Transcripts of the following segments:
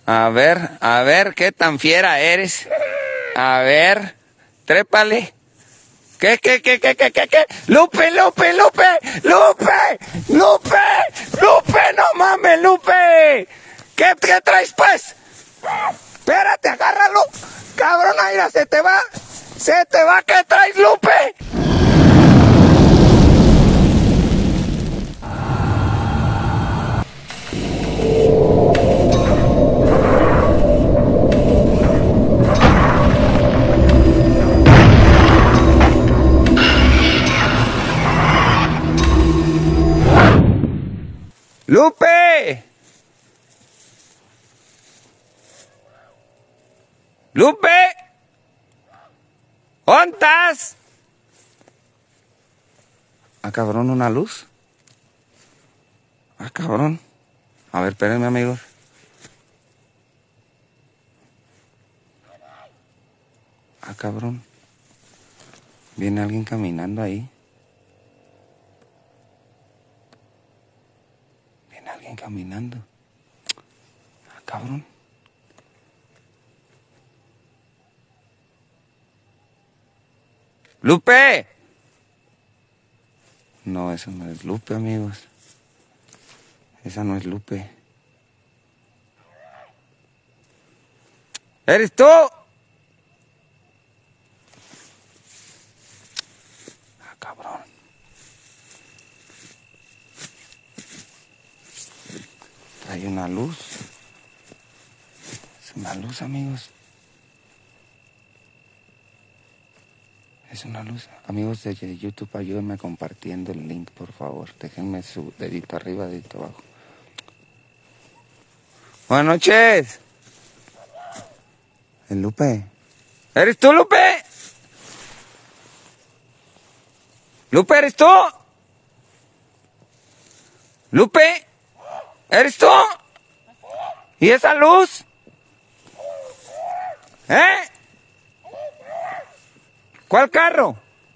A ver, qué tan fiera eres. A ver, trépale. ¿Qué? ¡Lupe! ¡No mames, Lupe! ¿Qué traes, pues? Espérate, agárralo. Cabrón, mira, se te va. ¿Qué traes, Lupe? ¡Lupe! ¡Lupe! ¿Dónde estás? Ah, cabrón, ¿una luz? Ah, cabrón. A ver, espérenme, amigos. Ah, cabrón. Viene alguien caminando ahí. Viene alguien caminando. Ah, cabrón. ¡Lupe! No, eso no es Lupe, amigos. Esa no es Lupe. ¿Eres tú? Ah, cabrón. Hay una luz. Es una luz, amigos. Es una luz. Amigos de YouTube, ayúdenme compartiendo el link, por favor. Déjenme su dedito arriba, dedito abajo. Buenas noches. ¿El Lupe? ¿Eres tú, Lupe? ¿Lupe, eres tú? ¿Lupe? ¿Eres tú? ¿Y esa luz? ¿Eh? ¿Cuál carro?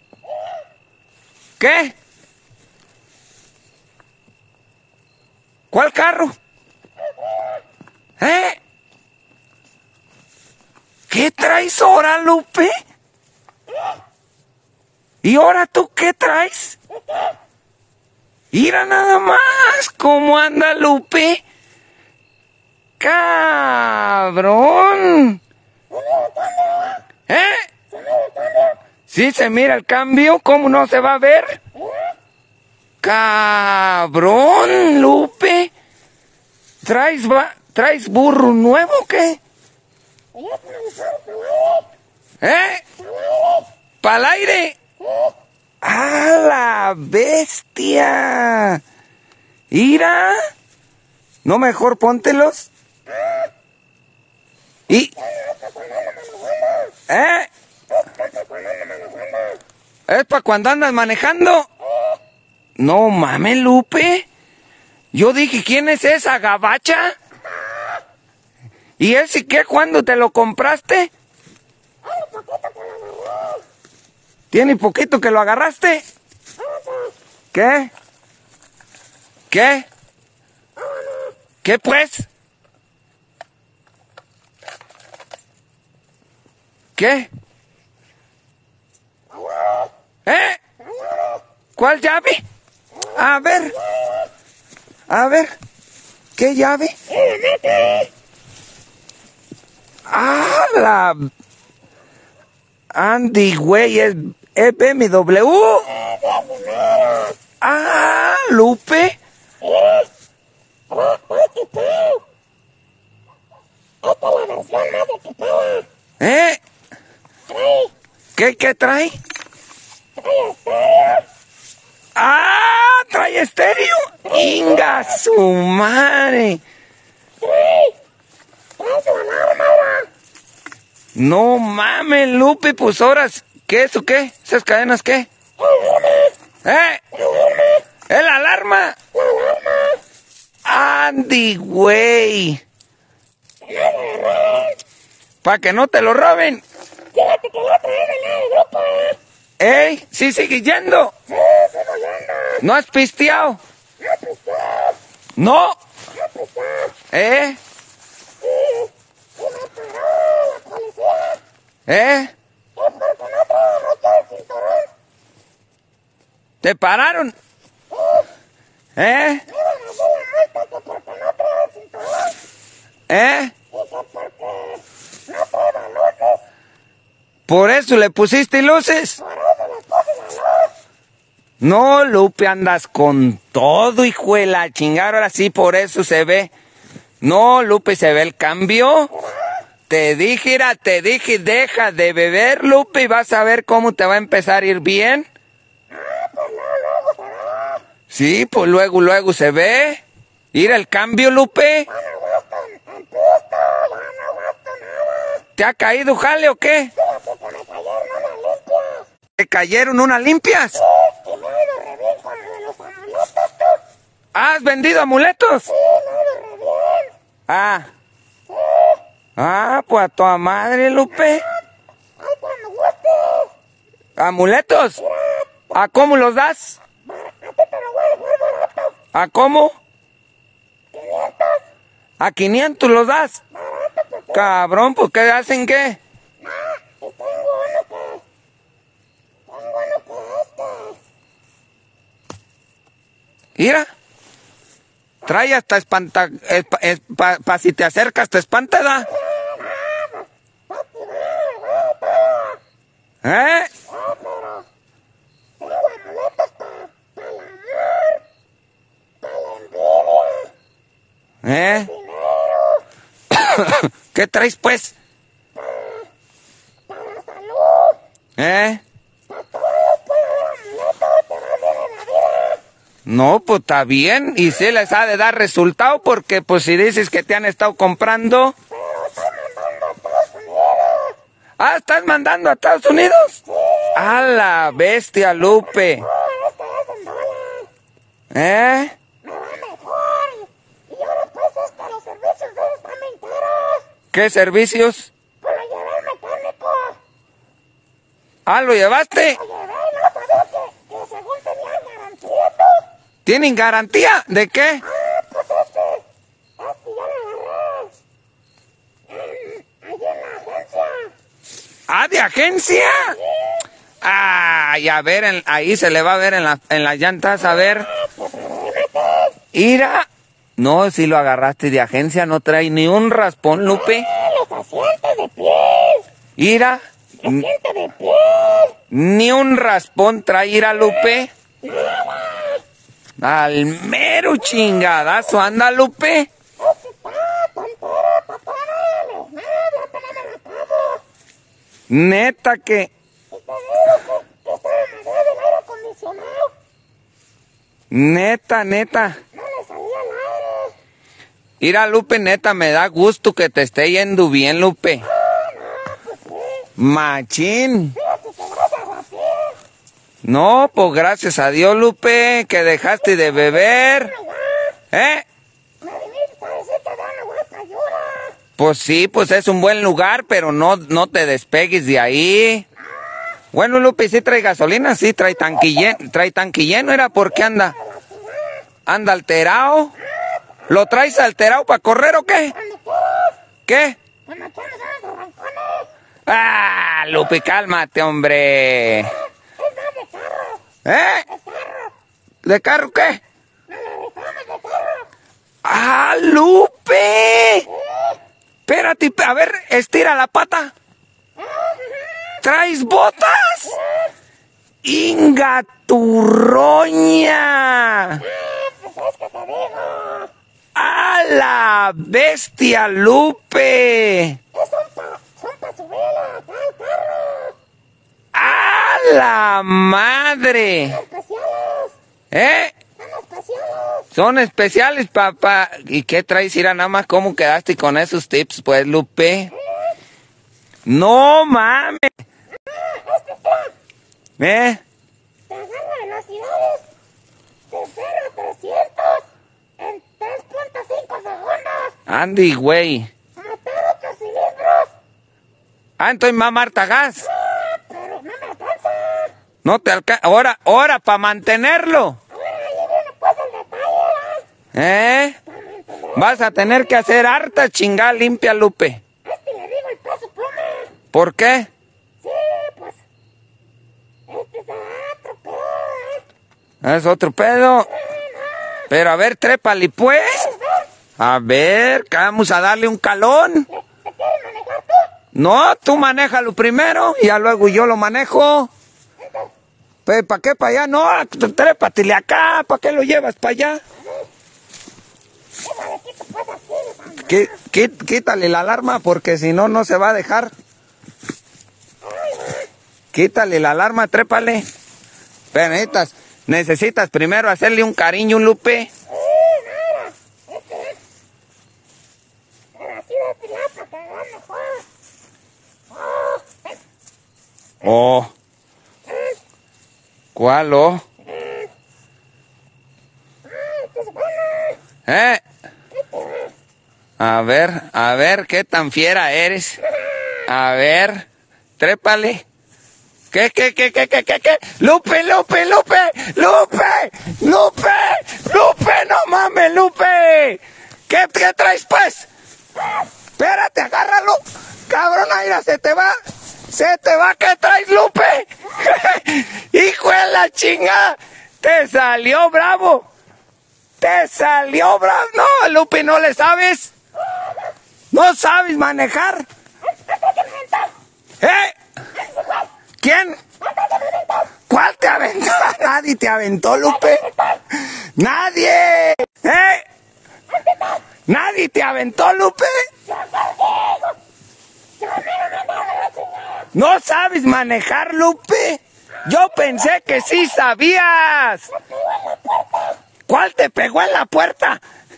¿Qué? ¿Cuál carro? ¿Eh? ¿Qué traes ahora, Lupe? ¿Y ahora tú qué traes? Mira nada más cómo anda, Lupe. ¡Cabrón! ¿Eh? Sí se mira el cambio, ¿cómo no se va a ver? ¡Cabrón, Lupe! ¿Traes burro nuevo o qué? ¿Eh? ¿Pa'l aire? ¡A la bestia! ¡Mira! ¿No mejor póntelos? ¿Y? ¿Eh? ¿Es para cuando andas manejando? No mames, Lupe. Yo dije, ¿quién es esa gabacha? ¿Y ese qué? ¿Cuándo te lo compraste? ¿Tiene poquito que lo agarraste? ¿Qué? ¿Qué? ¿Qué pues? ¿Qué? ¿Eh? ¿Cuál llave? A ver, ¿qué llave? ¡Ah, la... Andy, güey, es BMW! ¡Ah, Lupe! ¿Eh? ¿Qué trae? ¡Ah! ¿Trae estéreo? ¡Inga su madre! No mames, Lupe, pues ahora, ¿qué es o qué? ¿Esas cadenas qué? ¿Eh? ¿Es la alarma? Andy, güey. Para que no te lo roben. ¡Ey! ¿Sí sigues yendo? ¿No has pisteado? ¿No? ¿Eh? ¿Eh? ¿Te pararon? ¿Eh? ¿Eh? ¿Por eso le pusiste luces? No, Lupe, andas con todo, hijo de la chingada. Ahora sí, por eso se ve. No, Lupe, se ve el cambio. Te dije, deja de beber, Lupe, y vas a ver cómo te va a empezar a ir bien. Sí, pues luego se ve. Mira el cambio, Lupe. ¿Te ha caído jale o qué? ¿Te cayeron unas limpias? ¿Has vendido amuletos? Ah. Ah, pues a toda madre, Lupe. ¿Amuletos? ¿A cómo los das? ¿A cómo? ¿A 500 los das? Cabrón, pues ¿qué hacen qué? Mira. Trae hasta espanta... pa si te acercas te espanta, ¿da? ¿Eh? ¿Eh? ¿Qué traes, pues? ¿Eh? No, pues está bien, y sí les ha de dar resultado, porque pues si dices que te han estado comprando... Ah, ¿estás mandando a Estados Unidos? A la bestia, Lupe. ¿Eh? ¿Qué servicios? Ah, ¿lo llevaste? ¿Tienen garantía? ¿De qué? Ah, ¿de agencia? Ay, a ver, ahí se le va a ver en las llantas, a ver. Ira. No, si lo agarraste de agencia, no trae ni un raspón, Lupe. Los asientos de piel. Ira. Asiento de piel. Ni un raspón trae, Ira, Lupe. Al mero chingadazo, anda, Lupe. Neta que... Neta. Mira, Lupe, neta, me da gusto que te esté yendo bien, Lupe. Machín. No, pues gracias a Dios, Lupe, que dejaste de beber. ¿Eh? Pues sí, pues es un buen lugar, pero no te despegues de ahí. Bueno, Lupe, ¿sí trae gasolina? Sí, trae tanque lleno, ¿era por qué anda? ¿Anda alterado? ¿Lo traes alterado para correr o qué? ¿Qué? Ah, Lupe, cálmate, hombre. ¿Eh? ¿De carro qué? ¡Ah, Lupe! Espérate, a ver, estira la pata. ¿Traes botas? ¡Inga turroña! ¡A la bestia, Lupe! ¡A la madre! ¿Eh? Son especiales, papá. ¿Y qué traes, Ira? Nada más, ¿cómo quedaste con esos tips, pues, Lupe? ¡No mames! ¿Eh? Te agarra velocidades de 0 a 300 en 3.5 segundos. Andy, güey. Motor 8 cilindros. Ah, entonces más Marta gas. Pero no me alcanza. No te alcanza. Ahora, para mantenerlo. ¿Eh? Vas a tener que hacer harta chingada limpia, Lupe. Le digo el peso pluma. ¿Por qué? Sí, pues. Este es otro pedo, Es otro pedo. Pero a ver, trépale pues. A ver, que vamos a darle un calón. ¿Te quieres manejar tú? No, tú manéjalo primero y ya luego yo lo manejo. ¿Para qué para allá? No, trépatele acá. ¿Para qué lo llevas para allá? Déjale, quito pues así. Quítale la alarma porque si no, no se va a dejar. Quítale la alarma, trépale. Pero necesitas primero hacerle un cariño, Lupe. Ahora sí de pirata, que hagan mejor. Oh. ¿Cuál, oh? Este es bueno. A ver, qué tan fiera eres. A ver, trépale. ¿Qué? ¡Lupe! ¡No mames, Lupe! ¿Qué traes, pues? Espérate, agárralo. Cabrón, mira, se te va. ¿Qué traes, Lupe? ¡Hijo de la chingada! ¡Te salió bravo! No, Lupe, ¿no le sabes? ¿No sabes manejar? ¿Quién? ¿Cuál te aventó? Nadie te aventó, Lupe. ¡Nadie! ¿Nadie te aventó, Lupe? ¿No sabes manejar, Lupe? Yo pensé que sí sabías. ¿Cuál te pegó en la puerta?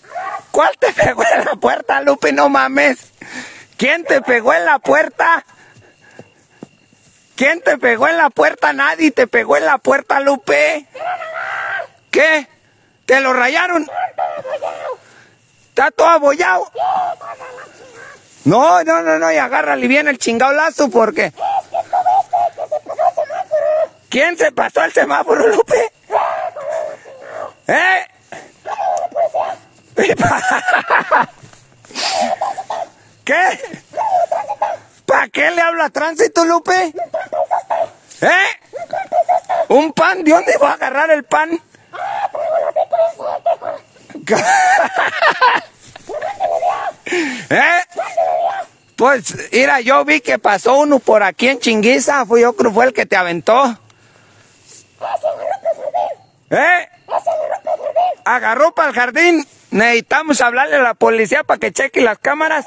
Lupe? No mames. ¿Quién te pegó en la puerta? Nadie te pegó en la puerta, Lupe. ¿Qué? ¿Te lo rayaron? ¿Está todo abollado? No, y agárrale bien el chingado lazo porque... ¿Quién se pasó el semáforo, Lupe? ¿Qué? ¿Para qué le habla tránsito, Lupe? ¿Un pan? ¿De dónde va a agarrar el pan? Pues, mira, yo vi que pasó uno por aquí en Chinguiza. Yo creo fue el que te aventó. Agarró para el jardín. Necesitamos hablarle a la policía para que cheque las cámaras.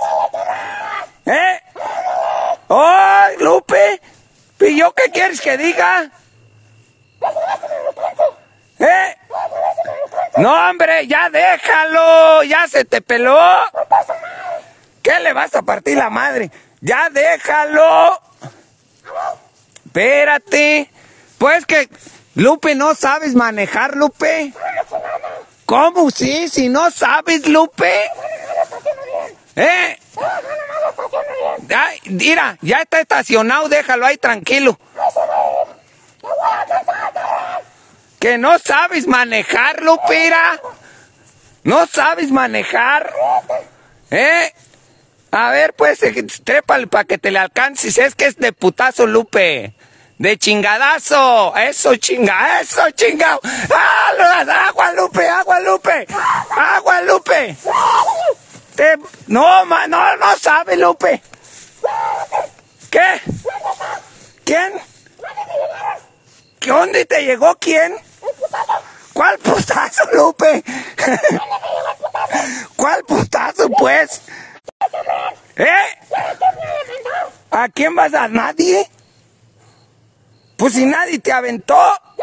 ¡Ay, Lupe! ¿Y yo qué quieres que diga? No, hombre, ya déjalo. Ya se te peló. ¿Qué le vas a partir la madre? Ya déjalo. Espérate. Pues que, Lupe, ¿no sabes manejar, Lupe? ¿Cómo sí? Si no sabes, Lupe. Ay, mira, ya está estacionado, déjalo ahí tranquilo. Que no sabes manejar, Lupira. No sabes manejar. A ver, pues, trépale para que te le alcances. Es que es de putazo, Lupe. De chingadazo. Eso, chingado. ¡Ah! ¡Agua, Lupe! No sabe, Lupe. ¿Qué? ¿Quién? ¿Dónde te llegó quién? ¿Cuál putazo, Lupe? ¿Cuál putazo, pues? ¿A quién vas a nadie? Pues si nadie te aventó.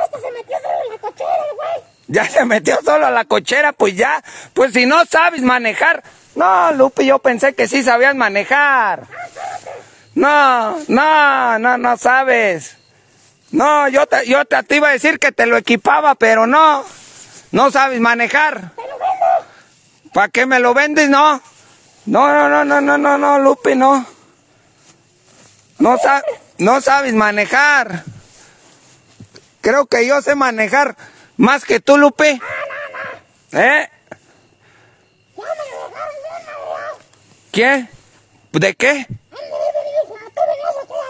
Ya se metió solo a la cochera, pues ya. Pues si no sabes manejar. No, Lupe, yo pensé que sí sabías manejar. No sabes. No, yo te iba a decir que te lo equipaba, pero no sabes manejar. ¿Para qué me lo vendes? No, Lupe, no. No sabes manejar. Creo que yo sé manejar más que tú, Lupe. ¿Qué? ¿De qué?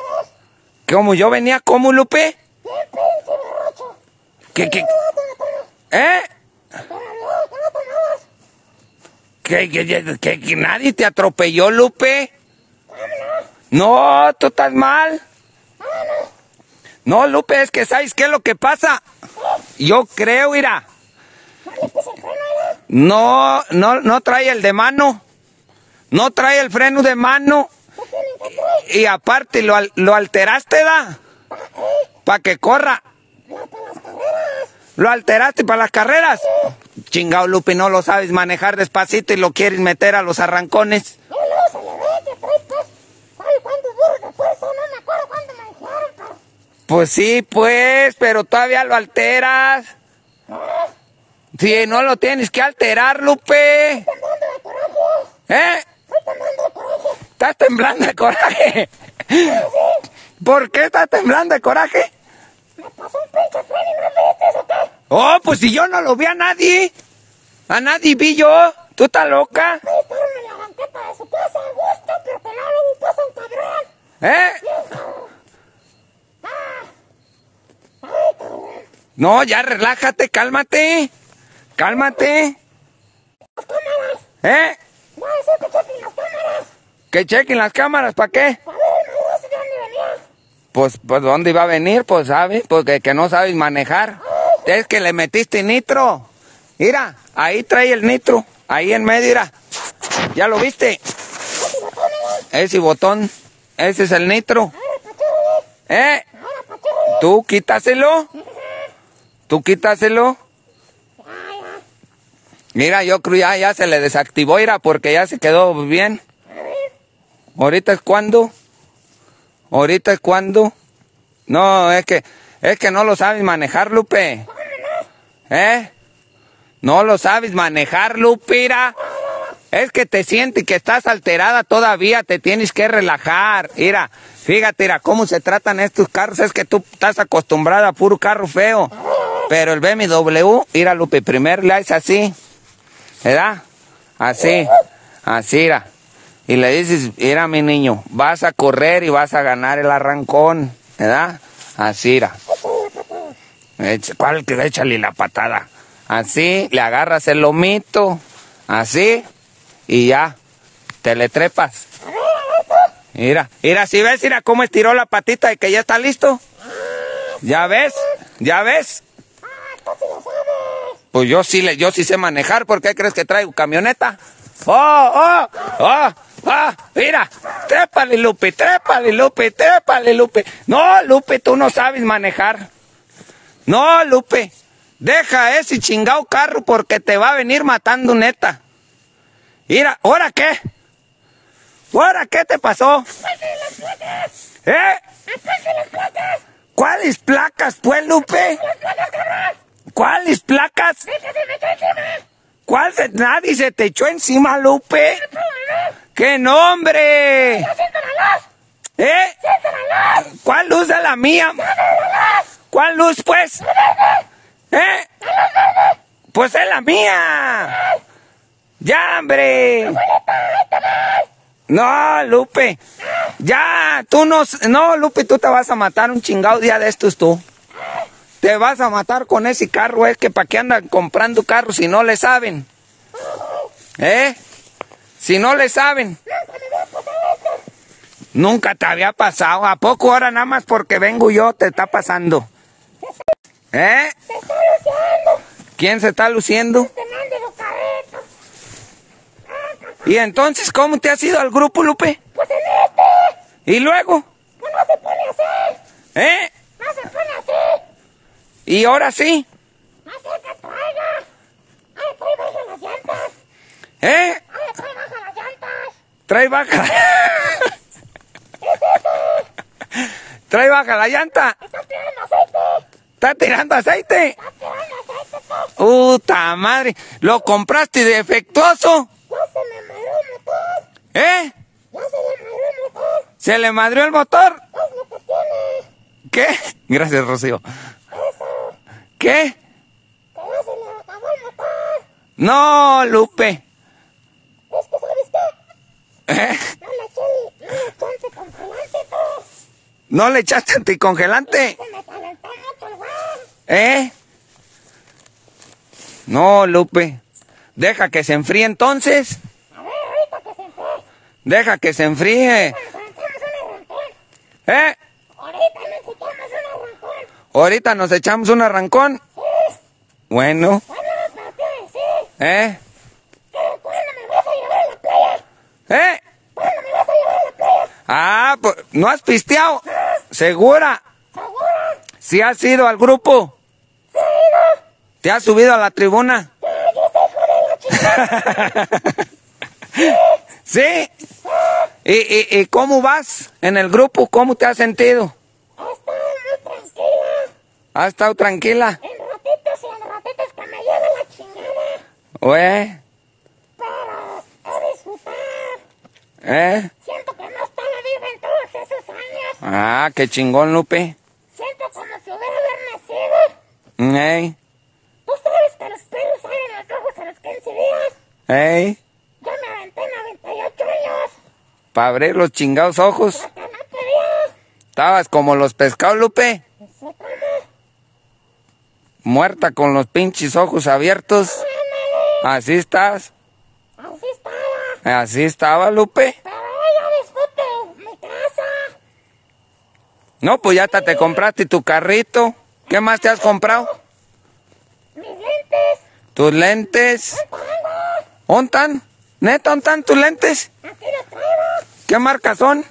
¿Cómo yo venía? ¿Cómo, Lupe? Siempre, ese borracho. ¿Qué? ¿Que nadie te atropelló, Lupe? No, tú estás mal. No, Lupe, es que ¿sabes qué es lo que pasa? Yo creo, mira. No trae el de mano. No trae el freno de mano. Y aparte lo alteraste, ¿da? Para que corra. ¿Lo alteraste para las carreras? Chingao, Lupe, no lo sabes manejar despacito y lo quieres meter a los arrancones. Pues sí, pues, pero todavía lo alteras. Sí, no lo tienes que alterar, Lupe. ¿Estás temblando de coraje? ¿Por qué estás temblando de coraje? Oh, pues si yo no lo vi a nadie. A nadie vi yo. ¿Tú estás loca? No, ya relájate, cálmate. Cálmate. Que chequen las cámaras, ¿para qué? Pues, ¿dónde iba a venir? Pues, ¿sabes? Porque que no sabes manejar. Es que le metiste nitro. Mira, ahí trae el nitro. Ahí en medio, mira. ¿Ya lo viste? Ese botón. Ese es el nitro. ¿Tú quítaselo? ¿Tú quítaselo? Mira, yo creo ya se le desactivó, mira, porque ya se quedó bien. ¿Ahorita es cuando? ¿Ahorita es cuando? No, es que no lo sabes manejar, Lupe. No lo sabes manejar, Lupira. Es que te sientes que estás alterada todavía, te tienes que relajar. Mira, fíjate, mira, cómo se tratan estos carros. Es que tú estás acostumbrada a puro carro feo. Pero el BMW, mira, Lupe, primero le haces así, ¿verdad? Así, mira. Y le dices, mira, mi niño, vas a correr y vas a ganar el arrancón, ¿verdad? Así, mira. ¿Cuál que échale la patada? Así, le agarras el lomito, así, y ya, te le trepas. Mira, si ves, mira cómo estiró la patita y que ya está listo. ¿Ya ves? Pues yo sí sé manejar. ¿Por qué crees que traigo camioneta? Mira, trépale, Lupe. No, Lupe, tú no sabes manejar. No, Lupe, deja ese chingado carro porque te va a venir matando, neta. Mira, ¿ahora qué? ¿Ahora qué te pasó? ¿Cuáles placas, pues, Lupe? ¿Cuáles placas? Nadie se te echó encima, Lupe. ¡Qué nombre! ¿Cuál luz es la mía? ¿Cuál luz, pues? Pues es la mía. ¡Ya, hombre! No, Lupe. Ya, tú no, Lupe, tú te vas a matar un chingado día de estos, tú. Te vas a matar con ese carro, es que para qué andan comprando carros si no le saben. Si no le saben. Nunca te había pasado. ¿A poco ahora nada más porque vengo yo te está pasando? ¿Quién se está luciendo? ¿Y entonces cómo te has ido al grupo, Lupe? Pues en este. ¿Y luego? Pues no se pone así. No se pone así. ¿Y ahora sí? No sé qué traiga. Trae baja las llantas. Trae baja las llantas. Trae baja. Trae baja la llanta. Está tirando aceite. ¿Está tirando aceite? Está tirando aceite. ¡Puta madre! ¿Lo compraste defectuoso? Ya se me madrió el motor. Ya se le madrió el motor. ¿Se le madrió el motor? Es lo que tiene. ¿Qué? Gracias, Rocío. Eso. ¿Qué? Que ya se le acabó el motor. No, Lupe. Es que, ¿sabes qué? No le eché chance con pelante, pues. ¿No le echaste anticongelante? Se me calentó mucho el güey. No, Lupe. Deja que se enfríe entonces. A ver, ahorita que se enfríe. Deja que se enfríe. Nos aventamos un arrancón. ¿Eh? Ahorita nos echamos un arrancón. Ahorita nos echamos un arrancón. Sí. Bueno. Bueno, pero te voy a decir. ¿Pero cuándo me vas a llevar a la playa? ¿Cuándo me vas a llevar a la playa? Pues, ¿no has pisteado? ¿Segura? ¿Segura? ¿Sí has ido al grupo? Sí, no. ¿Te has subido a la tribuna? Yo soy hijo de la chingada. ¿Sí? ¿Y cómo vas en el grupo? ¿Cómo te has sentido? He estado muy tranquila. ¿Has estado tranquila? En ratitos y en ratitos que me lleve la chingada. Güey. Pero a disfrutar. Siento que no estaba viva en todos esos años. Qué chingón, Lupe. Siento como si hubiera nacido. Tú sabes que los perros abren los ojos a los 15 días. Yo me aventé 98 años. Para abrir los chingados ojos. Hasta no quería. Estabas como los pescados, Lupe. No sé cómo. Muerta con los pinches ojos abiertos. Ándale. Así estás. Así estaba. Así estaba, Lupe. Pero ya disfruto mi casa. No, pues ya hasta te compraste tu carrito. ¿Qué más te has comprado? Mis lentes. Tus lentes. ¿Dónde están? ¿Neta, dónde están tus lentes? Aquí los traigo. ¿Qué marca son?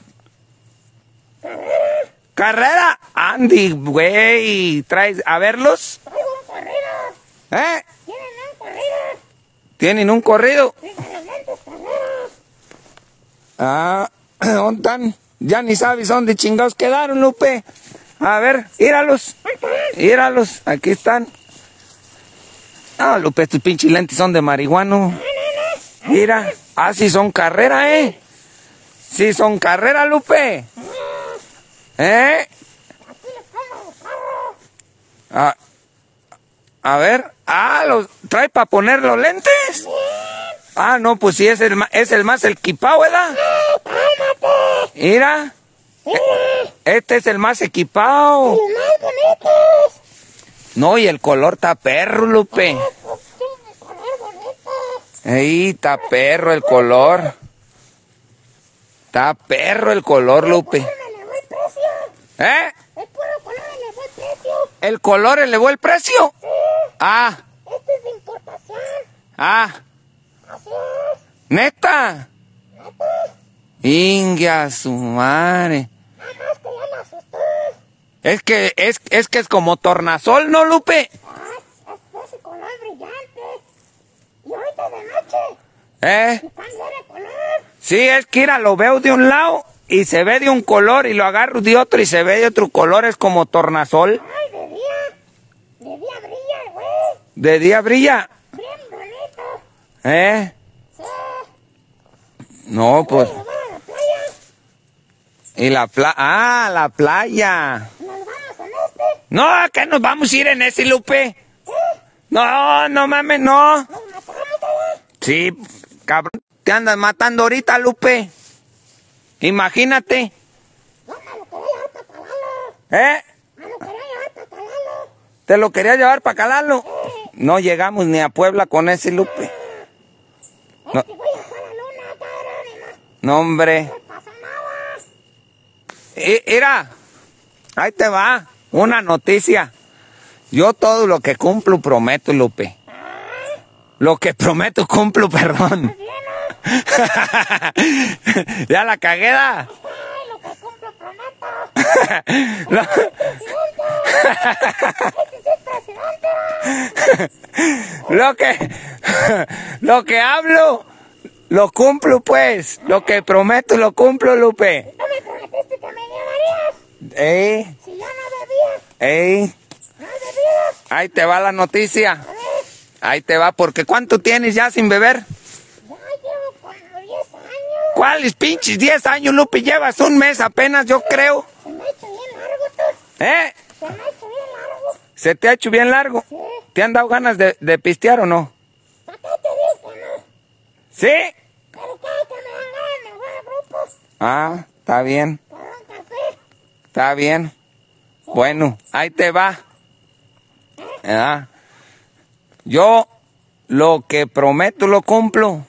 ¿Carrera? Andy, güey. ¿Traes a verlos? Traigo un corrido. Tienen un corrido. ¿Tienen un corrido? Dice los lentes carreras. ¿Dónde están? Ya ni sabes dónde chingados quedaron, Lupe. A ver, íralos. Íralos, aquí están. Lupe, estos pinches lentes son de marihuano. Mira, sí son carrera, Sí son carrera, Lupe. A ver, los trae para poner los lentes. No, pues sí, es el más equipado, ¿verdad? Mira. Este es el más equipado. Los más bonitos. No, y el color está perro, Lupe. Pues sí, el color bonito. Está perro el color. Está perro el color, Lupe. Me elevó el precio. El puro color elevó el precio. ¿El color elevó el precio? Sí. Este es de importación. Así es. ¿Neta? Inga su madre. Nada más que ya me asustó. Es que es como tornasol, ¿no, Lupe? Es ese color brillante. Y ahorita de noche. Y cambia de color. Sí, es que lo veo de un lado y se ve de un color y lo agarro de otro y se ve de otro color, es como tornasol. Ay, de día brilla, güey. ¿De día brilla? Bien bonito. Sí. No, pues. ¿Nos vamos a la playa? Y la playa. La playa. ¿Nos vamos en este? No, que nos vamos a ir en ese, Lupe. No, no mames, no. ¿Nos matamos allá? Sí, cabrón. Te andas matando ahorita, Lupe. Imagínate. Yo me lo quería llevar para calarlo. Me lo quería llevar para calarlo. ¿Te lo querías llevar para calarlo? No llegamos ni a Puebla con ese, Lupe. Es que voy a la luna, cabrón. No, hombre. No pasa nada. Mira, ahí te va una noticia. Yo todo lo que cumplo prometo, Lupe. Lo que prometo cumplo, perdón. Ya la cagué, ¿da? Ay, lo que cumplo prometo. Lo que hablo, lo cumplo, pues. Lo que prometo, lo cumplo, Lupe. ¿Tú me prometiste que me llevarías? Si yo no bebía. No bebía. Ahí te va la noticia. Ahí te va, porque ¿cuánto tienes ya sin beber? Ya llevo como 10 años. ¿Cuáles pinches 10 años, Lupe? Llevas un mes apenas, yo creo. Se me ha hecho bien largo, tú. Se me ha hecho bien largo. ¿Se te ha hecho bien largo? Sí. ¿Te han dado ganas de pistear o no? ¿Para qué te digo que no? ¿Sí? Pero cada que me dan ganas me voy a grupos. Está bien. Por un café. Está bien. Bueno, ahí te va. ¿Verdad? Yo lo que prometo lo cumplo.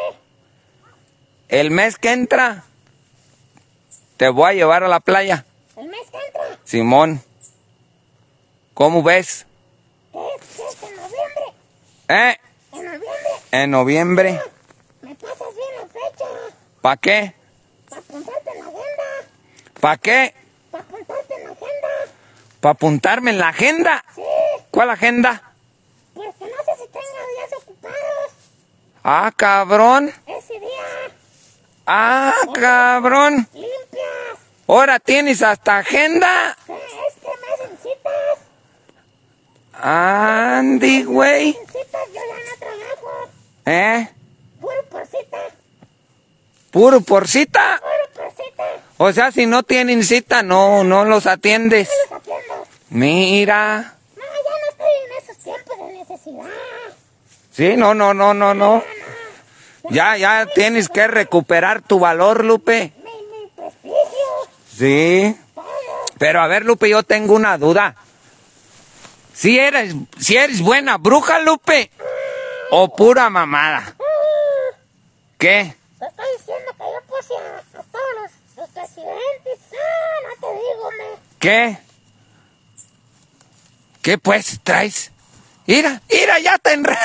El mes que entra, te voy a llevar a la playa. ¿El mes que entra? Simón. ¿Cómo ves? ¿Qué es en noviembre? ¿Eh? ¿En noviembre? En noviembre. ¿Me pasas bien la fecha? ¿Para qué? ¿Para apuntarte en la agenda? ¿Para qué? ¿Para apuntarte en la agenda? ¿Para apuntarme en la agenda? Sí. ¿Cuál agenda? Pues que no sé si tenga días ocupados. Ah, cabrón. Ese día. Ah, cabrón. Limpias. Ahora tienes hasta agenda. Este mes en citas. Andy, güey. En citas yo ya no trabajo. ¿Eh? Puro por cita. ¿Puro por cita? Puro por cita. O sea, si no tienen cita, no los atiendes. No los atiendo. Mira. No, ya no estoy en esos tiempos de necesidad. Sí, no. Ya tienes que recuperar tu valor, Lupe. Mi prestigio. Sí. Pero a ver, Lupe, yo tengo una duda. Si eres buena bruja, Lupe, o pura mamada. ¿Qué? Te estoy diciendo que yo puse a todos los presidentes. No te digo, ¿Qué? ¿Qué pues traes? Mira, ya te enredó.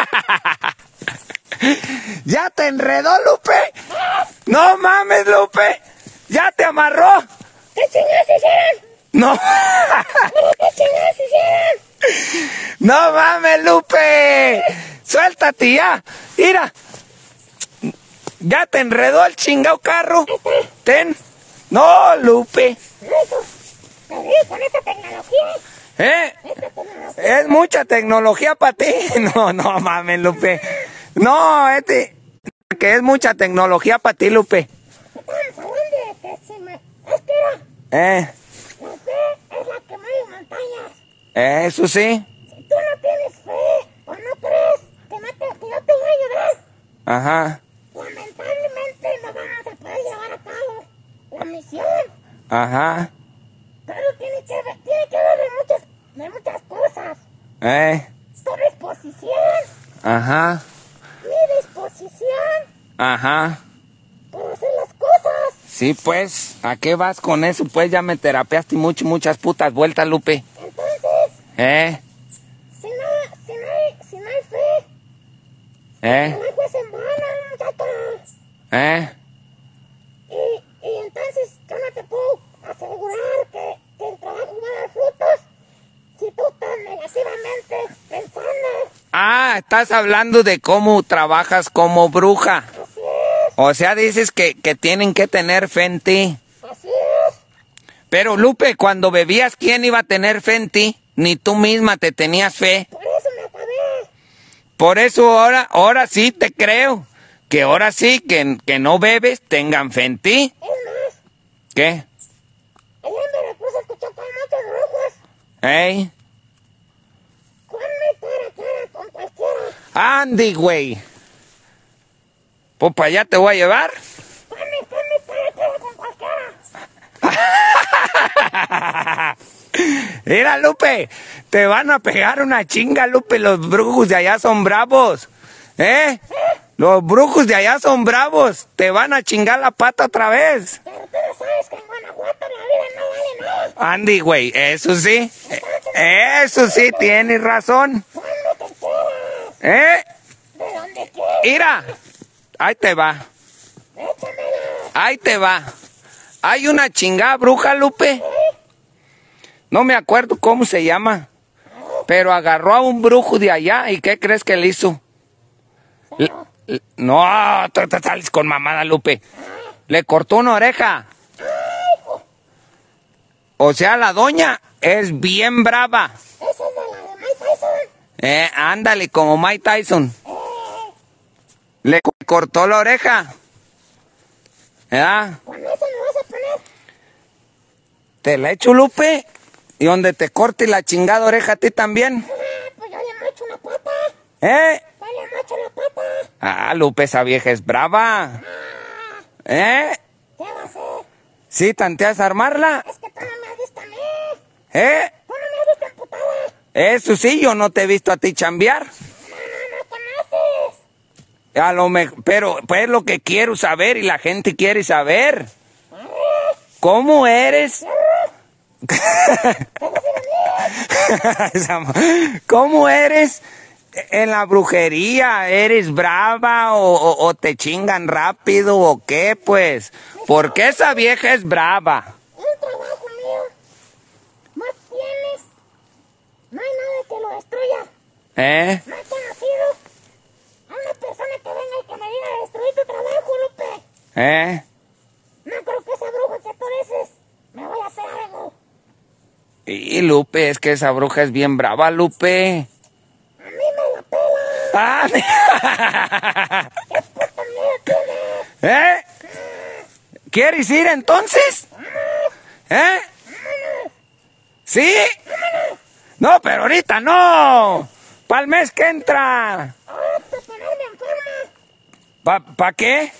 ¿Ya te enredó, Lupe? No mames, Lupe. ¿Ya te amarró? ¿Qué chingados hicieron? No. ¿Qué chingados hicieron? No mames, Lupe. Suéltate ya. Mira. ¿Ya te enredó el chingado carro? Ten. No, Lupe. Te digo, con esta tecnología. Es mucha tecnología para ti. No mames, Lupe. No, que es mucha tecnología para ti, Lupe. Estamos hablando de que si me... Es que era... La fe es la que mueve montañas. Eso sí. Si tú no tienes fe o no crees que yo te voy a ayudar, Ajá. lamentablemente no vamos a poder llevar a cabo la misión. Ajá. Todo tiene que ver de muchas cosas. Tu disposición. Ajá. Mi disposición. Ajá. Para hacer las cosas. Sí, pues, ¿a qué vas con eso? Pues ya me terapeaste muchas putas vueltas, Lupe. Entonces, si no hay fe, el agua se embala, muchacha. Y entonces yo no te puedo asegurar que el trabajo va a dar frutos si tú estás negativamente pensando. Ah, estás hablando de cómo trabajas como bruja. Así es. O sea, dices que tienen que tener fe en ti. Así es. Pero, Lupe, cuando bebías, ¿quién iba a tener fe en ti? Ni tú misma te tenías fe. Por eso me acabé. Por eso ahora sí te creo. Que ahora sí, que no bebes, tengan fe en ti. Es más, ¿Qué? allá en Veracruz escuché con muchos brujos. Ponme cara a cara con cualquiera. Andy, güey. Pues para allá te voy a llevar. Ponme cara a cara con cualquiera. Mira, Lupe, te van a pegar una chinga, Lupe. Los brujos de allá son bravos. Los brujos de allá son bravos. Te van a chingar la pata otra vez. Pero tú no sabes que en Guanajuato la vida no vale nada. Andy, güey, eso sí. Eso sí, tienes razón. Ponme que quieras. De donde quieras. Mira, ahí te va. Échamela. Ahí te va. Hay una chingada bruja, Lupe. No me acuerdo cómo se llama. Pero agarró a un brujo de allá. ¿Y qué crees que le hizo? No, tú te sales con mamada, Lupe. Le cortó una oreja. O sea, la doña es bien brava. Esa es de la de Mike Tyson. Ándale, como Mike Tyson. Le cortó la oreja. ¿Verdad? Con eso me vas a poner. Te la echo, Lupe. Y donde te corte la chingada oreja a ti también. Pues yo le mocho una pata. ¿Eh? Yo le mocho la pata. Ah, Lupe, esa vieja es brava. ¿Qué va a hacer? ¿Sí tanteas a armarla? Es que tú no ¿Tú no me has visto emputada? Eso sí, yo no te he visto a ti chambear. No conoces. A lo mejor, pero pues lo que quiero saber y la gente quiere saber. ¿Cómo eres? ¿Cómo eres en la brujería? ¿Eres brava o te chingan rápido o qué, pues? Porque esa vieja es brava. Un trabajo mío. Más tienes. No hay nada que lo destruya. No he conocido a una persona que venga y que me diga destruir tu trabajo, Lupe. No creo que esa bruja que tú dices me vaya a hacer algo. Y Lupe, es que esa bruja es bien brava, Lupe. A mí me la pela. ¿Qué puta miedo tienes? ¿Quieres ir entonces? ¿Sí? No, pero ahorita no. Para el mes que entra. Para ponerme en forma. ¿Pa qué?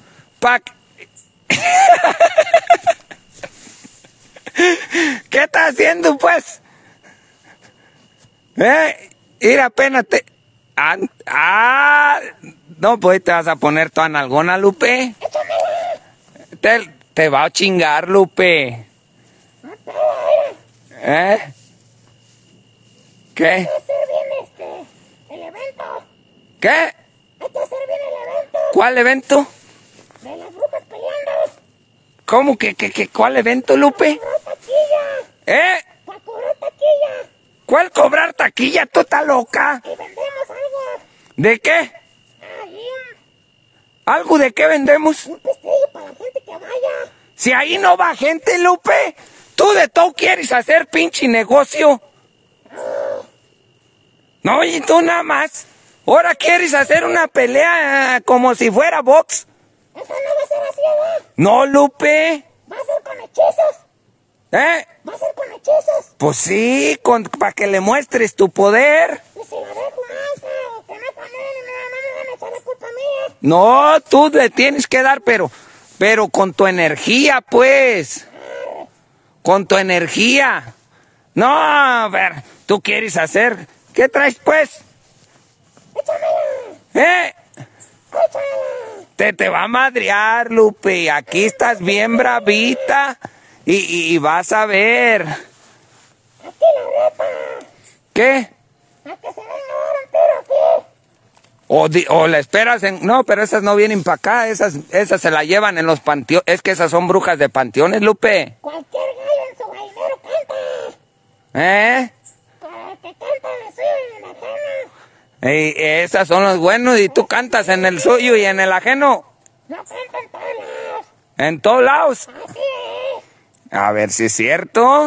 ¿Qué estás haciendo, pues? Ir apenas te... no, pues te vas a poner toda nalgona, Lupe. Te va a chingar, Lupe. ¿Qué? Hay que hacer bien el evento. ¿Qué? Hay que hacer bien el evento. ¿Cuál evento? De las brujas peleando. ¿Cómo que cuál evento, Lupe? Para cobrar taquilla. Para cobrar taquilla. ¿Cuál cobrar taquilla? ¿Tú estás loca? Y vendemos algo. ¿De qué? Ahí ¿Algo de qué vendemos? un pestillo para la gente que vaya. Si ahí no va gente, Lupe. Tú de todo quieres hacer pinche negocio. No, y tú nada más. Ahora quieres hacer una pelea como si fuera box. Eso no va a ser así, ¿verdad? No, Lupe. Va a ser con hechizos. Va a ser con hechizos. Pues sí, para que le muestres tu poder. Y si la dejo mansa o que no camine, nada más me van a echar la culpa mía. No, tú le tienes que dar, pero con tu energía, pues. Con tu energía. No, a ver, tú quieres hacer. ¿Qué traes, pues? Échamela. Te va a madrear, Lupe. Aquí estás bien bravita. Y vas a ver. Aquí la reta. ¿Qué? A que se venga ahora entero aquí. O la esperas en... No, pero esas no vienen para acá. Esas se la llevan en los panteones. Es que esas son brujas de panteones, Lupe. Cualquier gallo en su gallinero canta. Para que canta en el suyo y en el ajeno. Esas son los buenos y tú cantas en el suyo y en el ajeno. No canta en todos lados. En todos lados. Así es. A ver si es cierto.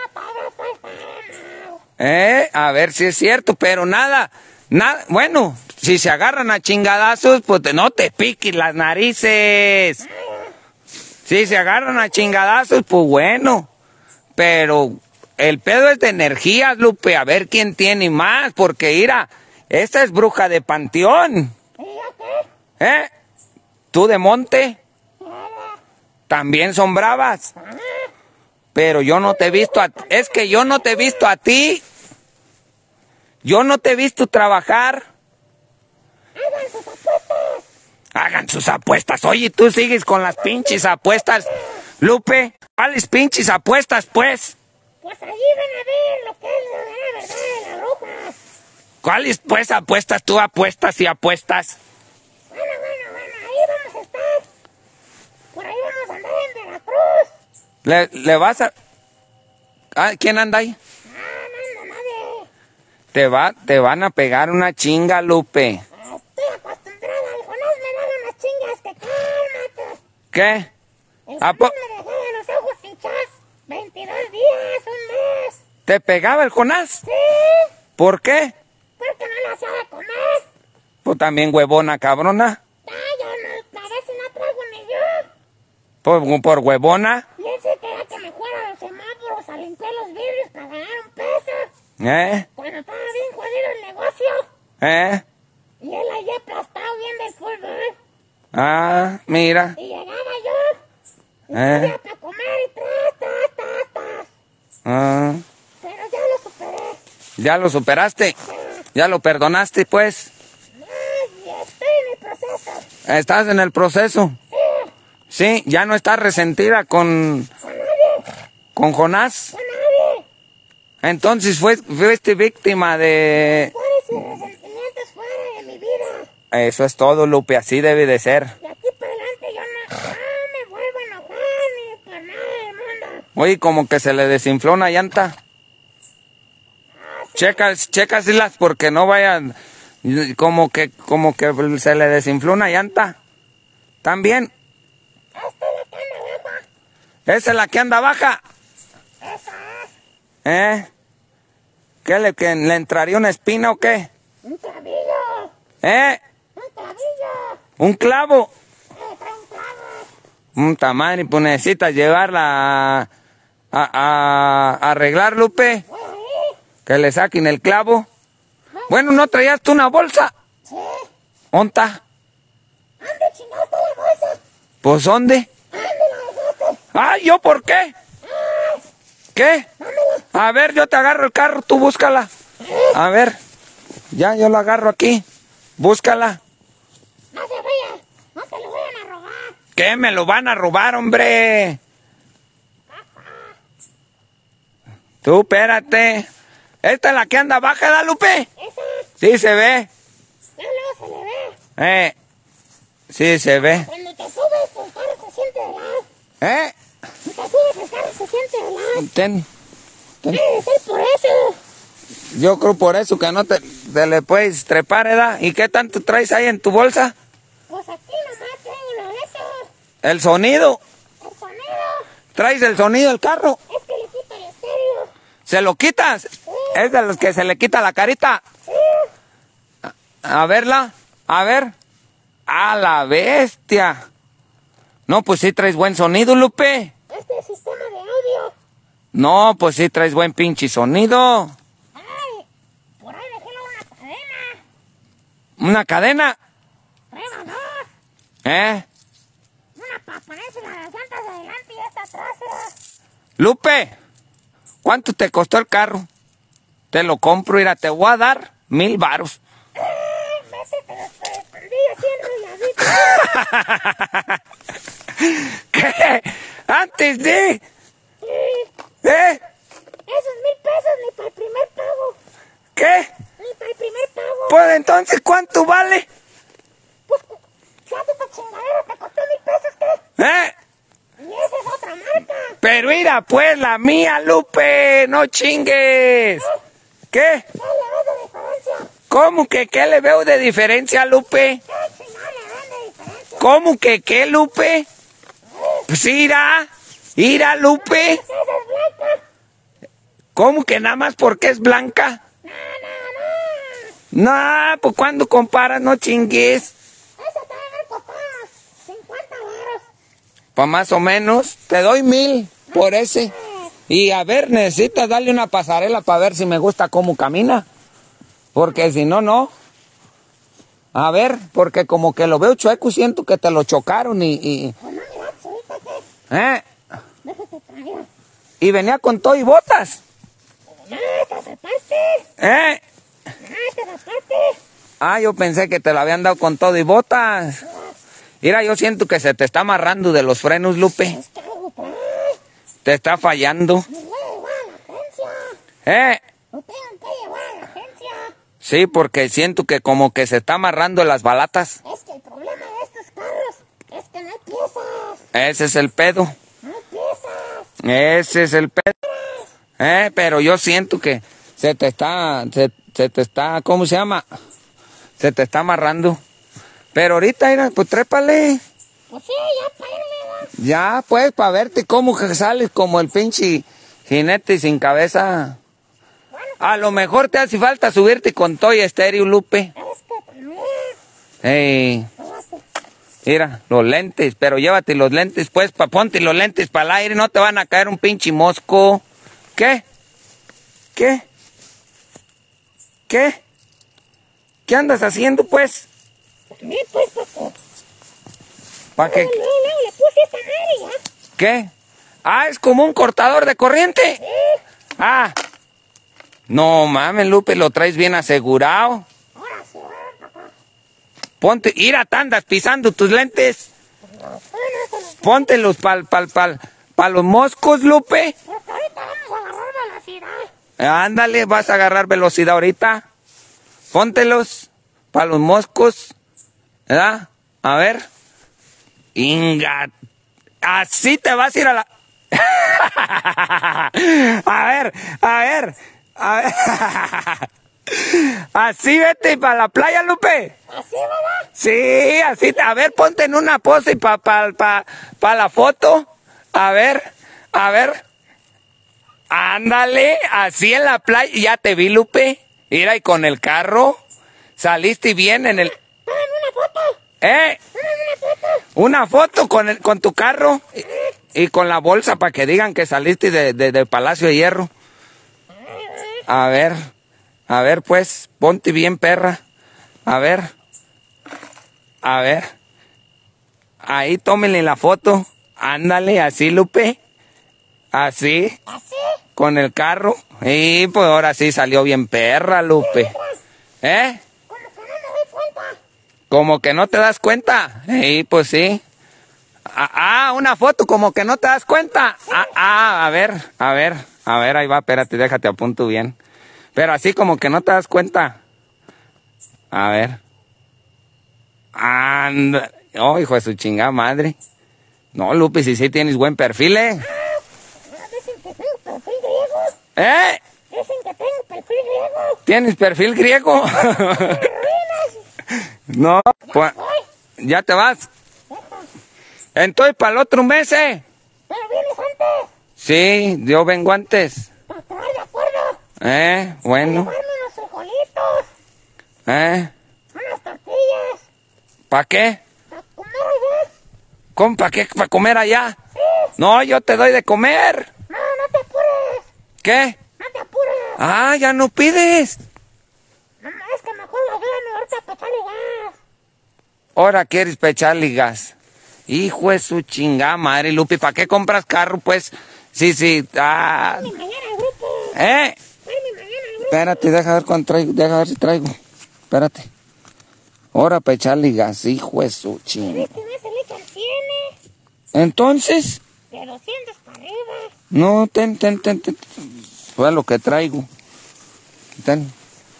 A ver si es cierto, pero nada. Bueno, si se agarran a chingadazos, pues no te piques las narices. Si se agarran a chingadazos, pues bueno. Pero el pedo es de energías, Lupe. A ver quién tiene más, porque mira, esta es bruja de panteón. ¿Y yo qué? ¿Tú de monte? También son bravas. Pero yo no te he visto es que yo no te he visto a ti. Yo no te he visto trabajar. Hagan sus apuestas. Hagan sus apuestas. Oye, tú sigues con las pinches apuestas. Lupe, ¿cuáles pinches apuestas, pues? Pues allí van a ver lo que es la verdad de la bruja. ¿Cuáles, pues, apuestas? Tú apuestas y apuestas. Bueno, ahí vamos a estar. Por ahí vamos a andar en Veracruz. ¿Le vas a...? ¿Quién anda ahí? No anda nadie. Te van a pegar una chinga, Lupe. Estoy acostumbrada. El Jonás me daba unas chingas que cálmate. ¿Qué? El Jonás me dejaba los ojos hinchados 22 días, un mes. ¿Te pegaba el Jonás? Sí. ¿Por qué? Porque no le hacía de comer. Pues también huevona, cabrona. Yo no, a veces no traigo ni yo. ¿Por huevona? Y él se quería que me fuera a los semáforos a limpiar los vidrios para ganar un peso. Cuando estaba bien jodido el negocio. Y él allí aplastado viendo el fútbol. Mira. Y llegaba yo. Y pedía para comer y tras. ¿Ya lo superaste? ¿Ya lo perdonaste, pues? No, ya estoy en el proceso. ¿Estás en el proceso? Sí, ya no estás resentida con Jonás. Con nadie. Entonces fuiste víctima de... Fuera sus resentimientos fuera de mi vida. Eso es todo, Lupe, así debe de ser. De aquí para adelante yo no me vuelvo a enojar ni por nada del mundo. Oye, como que se le desinfló una llanta. Chécaselas porque no vayan... Como que se le desinfló una llanta. ¿También? Esta es la que anda baja. ¿Esa es la que anda baja? Esa es. ¿Que le entraría una espina o qué? Un clavillo. ¿Eh? Un clavillo. ¿Un clavo? Trae un clavo. Puta madre, pues necesitas llevarla a arreglar, Lupe. Voy ahí. Que le saquen el clavo. Bueno, ¿no traías tú una bolsa? Sí. ¿Onta? ¿Dónde chingaste la bolsa? Pues ¿dónde? ¿Dónde la dejaste? ¡Ay, yo por qué! ¿Qué? A ver, yo te agarro el carro, tú búscala. A ver, ya yo la agarro aquí. Búscala. No se vaya. No te lo vayan a robar. ¿Qué? Me lo van a robar, hombre. Tú, espérate. ¿Esta es la que anda baja, ¿da, Lupe? Esa. Sí, se ve. Ya luego se le ve. Sí, se ve. Cuando te subes el carro se siente helado. ¿Eh? Cuando te subes el carro se siente helado. Ten. Debe ser por eso. Yo creo por eso que no te le puedes trepar, ¿verdad? ¿Y qué tanto traes ahí en tu bolsa? Pues aquí nomás traigo eso. El sonido. El sonido. ¿Traes el sonido del carro? Es que le quita el estéreo. ¿Se lo quitas? Sí. Es de los que se le quita la carita. Sí. A verla. A ver. ¡A la bestia! No, pues sí traes buen sonido, Lupe. Este es sistema de audio. No, pues sí traes buen pinche sonido. Ay, por ahí dejé una cadena. ¿Una cadena? Traigo dos. ¿Eh? Una para ponerse las llantas de adelante y esta atrás. Lupe, ¿cuánto te costó el carro? Te lo compro, mira, te voy a dar 1,000 varos. Vete, te perdí así enrolladito. ¿Qué? Antes de... Sí. ¿Eh? Esos 1,000 pesos ni para el primer pago. ¿Qué? Ni para el primer pago. Pues entonces, ¿cuánto vale? Pues, si hace esta chingadera te costó 1,000 pesos, ¿qué? ¿Eh? Y esa es otra marca. Pero mira, pues, la mía, Lupe, no chingues. ¿Qué? ¿Qué le ves de diferencia? ¿Cómo que qué le veo de diferencia, Lupe? ¿Qué chingada le ven de diferencia? ¿Cómo que qué, Lupe? Pues irá, Lupe. Esa es blanca. ¿Cómo que nada más porque es blanca? No. No, pues cuando comparas, no chingues. Esa te va a haber costado 50 varos. Pues más o menos, te doy 1,000 por ese. Y a ver, necesitas darle una pasarela para ver si me gusta cómo camina. Porque si no, no. A ver, porque como que lo veo chueco, siento que te lo chocaron y... Pues no, mira, ahorita que... Déjate traer. Y venía con todo y botas. No, esta es aparte. No, esta es aparte. Yo pensé que te lo habían dado con todo y botas. Mira, yo siento que se te está amarrando de los frenos, Lupe. Es que algo trae. Te está fallando. Me voy a llevar a la agencia. Lo tengo que llevar a la agencia. Sí, porque siento que como que se está amarrando las balatas. Es que el problema de estos carros es que no hay piezas. Ese es el pedo. No hay piezas. Ese es el pedo. Pero yo siento que se te está, ¿cómo se llama? Se te está amarrando. Pero ahorita, mira, pues trépale. Pues sí, ya para irme, ¿verdad? Ya, pues, para verte cómo que sales como el pinche jinete sin cabeza. A lo mejor te hace falta subirte con Toy Estéreo, Lupe. Es que también. Mira, los lentes, pero llévate los lentes, pues, ponte los lentes para el aire, no te van a caer un pinche mosco. ¿Qué? ¿Qué? ¿Qué? ¿Qué andas haciendo, pues? También, pues, porque... ¿Para qué? Luego le puse esta madre ya. ¿Qué? Es como un cortador de corriente. No mames, Lupe, lo traes bien asegurado. Ahora sí, papá. Ponte, ira, andas pisando tus lentes. Póntelos pa los moscos, Lupe. Porque ahorita vamos a agarrar velocidad. Ándale, vas a agarrar velocidad ahorita. Póntelos pa los moscos. ¿Verdad? A ver. Inga. Así te vas a ir a la... A ver. Así vete para la playa, Lupe. ¿Así, verdad? Sí, así. A ver, ponte en una pose pa la foto. A ver. Ándale, así en la playa. Ya te vi, Lupe. Mira, y con el carro. Saliste bien en el... Tómame una foto. ¿Eh? Tómame una foto. Una foto con tu carro. Y con la bolsa para que digan que saliste de Palacio de Hierro. A ver, pues, ponte bien, perra. A ver. Ahí tómenle la foto. Ándale, así, Lupe. Así. ¿Así? Con el carro. Y pues ahora sí salió bien perra, Lupe. ¿Eh? Como que no me doy cuenta. ¿Como que no te das cuenta? Sí, pues sí. Una foto como que no te das cuenta. A ver, ahí va, espérate, déjate apunto bien. Pero así como que no te das cuenta. A ver. Anda. Oh, hijo de su chingada madre. No, Lupe, si sí tienes buen perfil, ¿eh? Dicen que tengo perfil griego. ¿Eh? Dicen que tengo perfil griego. ¿Tienes perfil griego? No, pues, ¿ya te vas? Entonces, para el otro mes, ¿eh? ¿Pero vienes antes? Sí, yo vengo antes. Para estar de acuerdo. Bueno. Llevarme unos frijolitos. Unas tortillas. ¿Para qué? Para comer allá. ¿Cómo? ¿Para qué? ¿Para comer allá? Sí. No, yo te doy de comer. No te apures. ¿Qué? No te apures. Ya no pides. No, es que mejor ayúdame ahorita para echarle gas. Ahora quieres pecharle gas. Hijo de su chingada madre, Lupe, ¿para qué compras carro, pues? Sí. Ni mañana al grupo. Ni mañana al grupo. Espérate, deja ver cuánto traigo, deja ver si traigo. Espérate. Ahora para echarle gas, hijo de su chingada. Este mes se le echan 100. Entonces, De 200 para arriba. no, ten. Fue lo que traigo. Ten.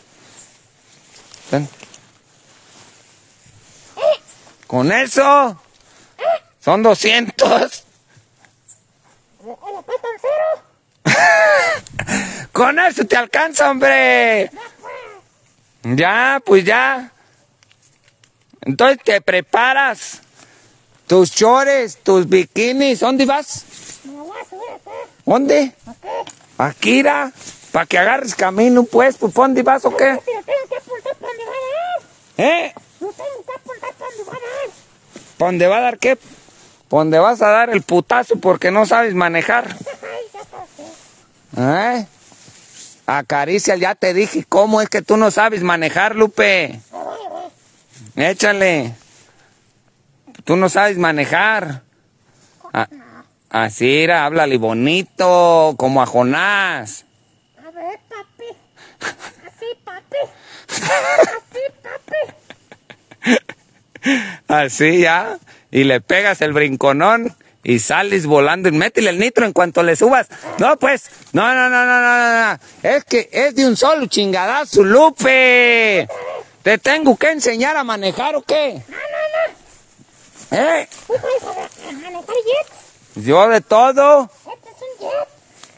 Con eso, son 200. ¿Le faltan 0? Con eso te alcanza, hombre. Ya, pues ya. Entonces te preparas tus chores, tus bikinis. ¿Dónde vas? Me lo voy a subir acá. ¿Dónde? ¿Qué? Aquí, irá. Para que agarres camino, pues. ¿Dónde vas o qué? Si lo tengo que apuntar para donde va a dar. ¿Eh? Lo tengo que apuntar para donde va a dar. ¿Para dónde va a dar qué? ¿Para dónde vas a dar el putazo porque no sabes manejar? Ay, ya pasé. Acaricia, ya te dije. ¿Cómo es que tú no sabes manejar, Lupe? Échale. Tú no sabes manejar. Así era, háblale bonito, como a Jonás. A ver, papi. Así, papi. Así, papi. Así ya. Y le pegas el brinconón y sales volando. Y métele el nitro en cuanto le subas. No, pues. No. Es que es de un solo chingadazo, Lupe. ¿Te tengo que enseñar a manejar o qué? No. ¿Eh? ¿Tú sabes manejar jets? Yo de todo. Este es un jet.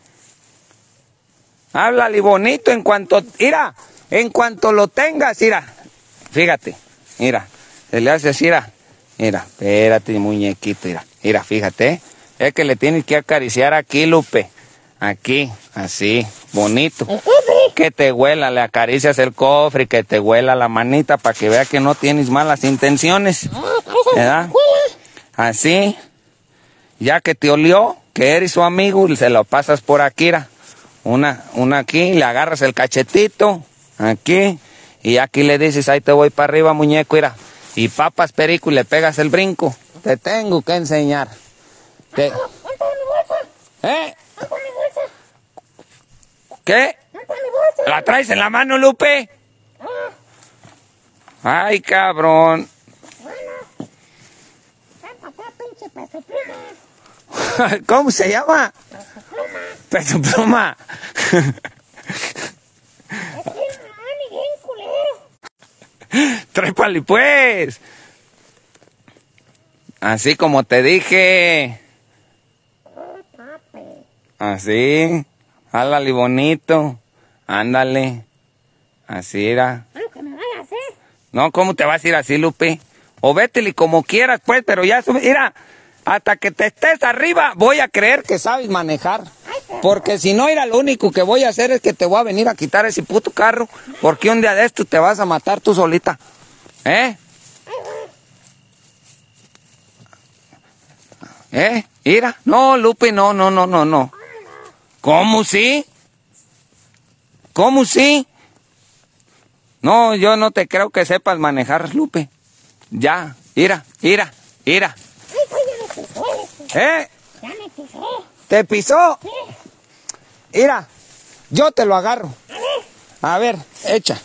Háblale bonito en cuanto lo tengas, mira. Fíjate, mira. Se le hace así, mira, espérate, muñequito, mira, fíjate. Es que le tienes que acariciar aquí, Lupe. Aquí, así, bonito. ¿El cofre? Que te huela, le acaricias el cofre y que te huela la manita para que vea que no tienes malas intenciones. ¿Verdad? Así, ya que te olió, que eres su amigo, se lo pasas por aquí, una aquí, le agarras el cachetito, aquí, y aquí le dices, ahí te voy para arriba, muñeco, y papas perico y le pegas el brinco. Te tengo que enseñar. ¿Dónde está mi bolsa? ¿Eh? ¿Dónde está mi bolsa? ¿Qué? ¿Dónde está mi bolsa? ¿La traes en la mano, Lupe? Ay, cabrón. Bueno. Ven para acá, pinche peso pluma. ¿Cómo se llama? Peso pluma. Peso pluma. Es bien mamón y bien culero. Trépale, pues. Así como te dije. Papi. Así. Hálale bonito. Ándale. Así era. Algo que me vaya a hacer. No, ¿cómo te vas a ir así, Lupe? O vétele como quieras, pues, pero ya sube. Mira, hasta que te estés arriba, voy a creer que sabes manejar. Porque si no, mira, lo único que voy a hacer es que te voy a venir a quitar ese puto carro. Porque un día de estos te vas a matar tú solita. ¿Eh? Mira. No, Lupe, no. ¿Cómo sí? ¿Cómo sí? No, yo no te creo que sepas manejar, Lupe. Ya, mira. Ay, ya me pisó. Ya me pisó. ¿Te pisó? Sí. Mira, yo te lo agarro. A ver, echa.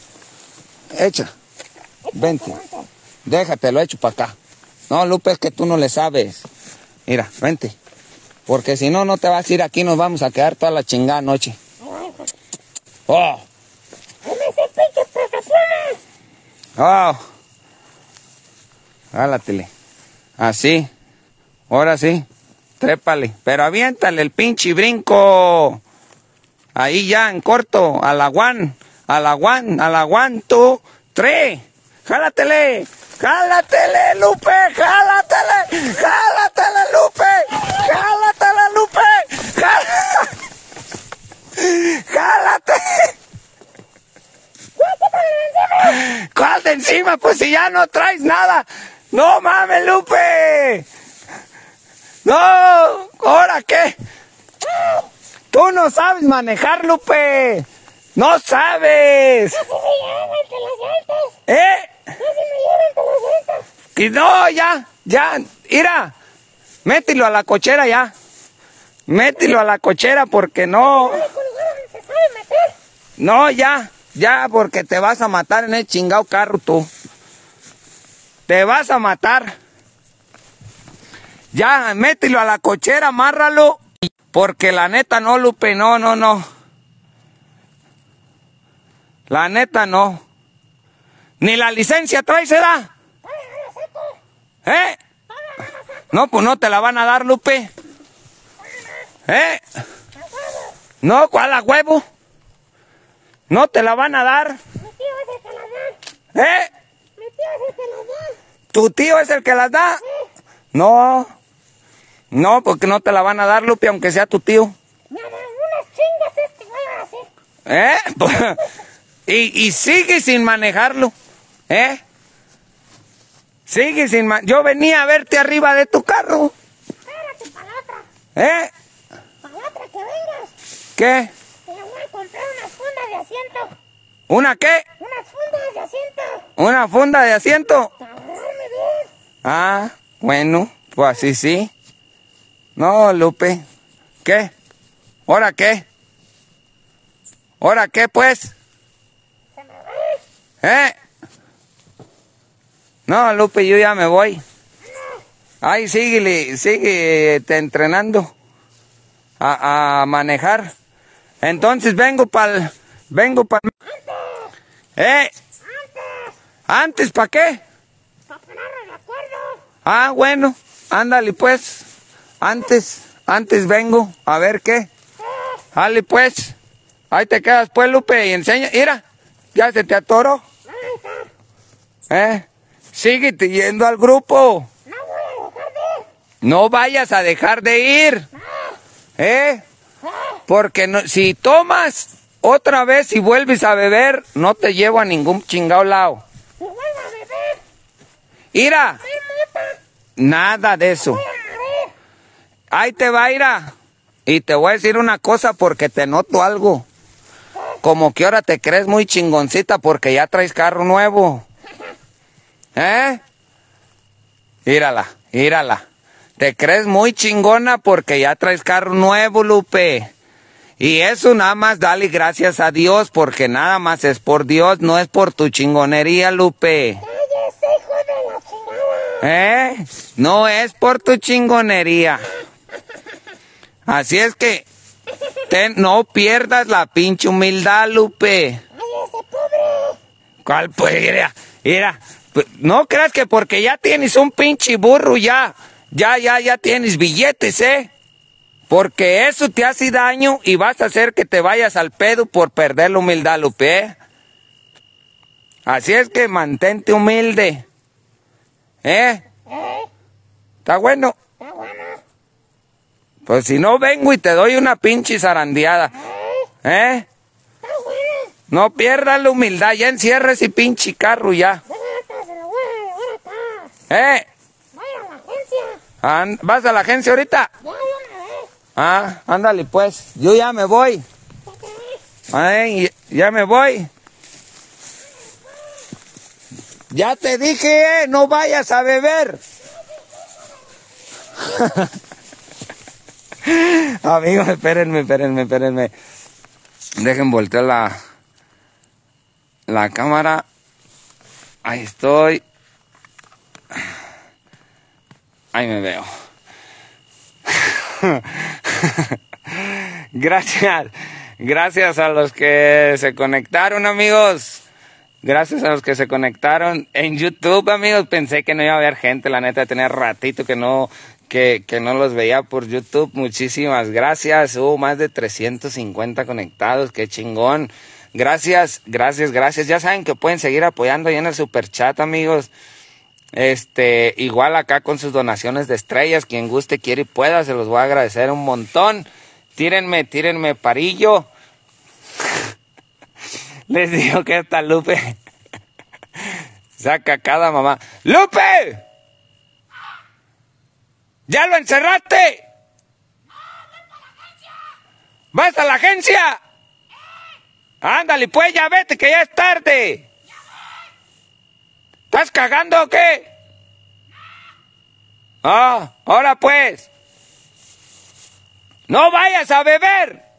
Vente. Déjate, lo echo para acá. No, Lupe, es que tú no le sabes. Mira, vente. Porque si no, no te vas a ir aquí, nos vamos a quedar toda la chingada noche. ¡Oh! ¡Ese pinche peso pluma! ¡Oh! Jálatele. Así. Ahora sí. Trépale. Pero aviéntale el pinche brinco. Ahí ya, en corto. A la one, 2, 3. ¡Jálatele! ¡Jálatele, Lupe! ¡Jálatele, Lupe! ¡Jálatele, Lupe! ¡Jálate! ¿Cuál de encima? Pues si ya no traes nada. ¡No mames, Lupe! ¡No! ¿Ahora qué? Tú no sabes manejar, Lupe. ¡No sabes! ¡Casi me llevan entre las llantas! ¿Eh? ¡Casi me llevan entre las llantas! Y no, ya. Mira. Mételo a la cochera ya. Mételo a la cochera porque no. ¡El único lugar donde se sabe meter! No, ya, porque te vas a matar en el chingado carro tú. Te vas a matar. Ya, mételo a la cochera, amárralo. Porque la neta no, Lupe, no. La neta no. Ni la licencia traes, ¿será? ¿Eh? No, pues no te la van a dar, Lupe. ¿Eh? No, ¿cuál a huevo? No te la van a dar. Mi tío es el que las da. ¿Eh? Mi tío es el que las da. ¿Tu tío es el que las da? No, porque no te la van a dar, Lupe, aunque sea tu tío. Me dan unas chingas este güey a hacer. Y sigue sin manejarlo. Sigue sin Yo venía a verte arriba de tu carro. Espérate para la otra. Para la otra que vengas. ¿Qué? Te voy a comprar unas fundas de asiento. ¿Una qué? Unas fundas de asiento. ¿Una funda de asiento? Para agarrarme bien. Ah, bueno, pues así sí. No, Lupe. ¿Qué? ¿Ahora qué? ¿Ahora qué, pues? Se me va. No, Lupe, yo ya me voy. Ay, sigue entrenando a manejar. Entonces vengo para... ¿Antes para qué? Para ponernos de acuerdo. Ah, bueno, ándale pues. Antes vengo, a ver qué. Dale pues. Ahí te quedas pues, Lupe, y enseña. Mira, ya se te atoró. Síguete yendo al grupo. No voy a dejar de ir. No vayas a dejar de ir. Porque no, si tomas otra vez y vuelves a beber, no te llevo a ningún chingado lado. Si vuelvo a beber, Ira, nada de eso. voy a morir. Ahí te va, Ira. Y te voy a decir una cosa porque te noto algo. Como que ahora te crees muy chingoncita porque ya traes carro nuevo. Mírala. Te crees muy chingona porque ya traes carro nuevo, Lupe. Y eso nada más dale gracias a Dios, porque nada más es por Dios, no es por tu chingonería, Lupe. ¡Cállese, hijo de la chingada! No es por tu chingonería. Así es que no pierdas la pinche humildad, Lupe. ¡Cállese, pobre! ¿Cuál pues? Mira, no creas que porque ya tienes un pinche burro ya tienes billetes, Porque eso te hace daño y vas a hacer que te vayas al pedo por perder la humildad, Lupe. Así es que mantente humilde. ¿Está bueno? Está bueno. Pues si no vengo y te doy una pinche zarandeada. Está bueno. No pierdas la humildad, ya encierra ese pinche carro ya. Se lo voy a llevar atrás. Voy a la agencia. ¿Vas a la agencia ahorita? Ya de una vez. Ándale pues, yo ya me voy. Ya me voy. Ya te dije, no vayas a beber. Amigos, espérenme. Dejen voltear la cámara. Ahí estoy. Ahí me veo. Gracias a los que se conectaron, amigos. Gracias a los que se conectaron en YouTube, amigos. Pensé que no iba a haber gente, la neta, tenía ratito que no los veía por YouTube. Muchísimas gracias. Hubo más de 350 conectados, qué chingón. Gracias. Ya saben que pueden seguir apoyando ahí en el superchat, amigos. Igual acá con sus donaciones de estrellas, quien guste, quiere y pueda, se los voy a agradecer un montón. Tírenme parillo. Les digo que esta Lupe saca cada mamá. ¡Lupe! ¿Ya lo encerraste? ¿Vas a la agencia? Ándale, pues ya vete, que ya es tarde. ¿Estás cagando o qué? Ahora pues. No vayas a beber.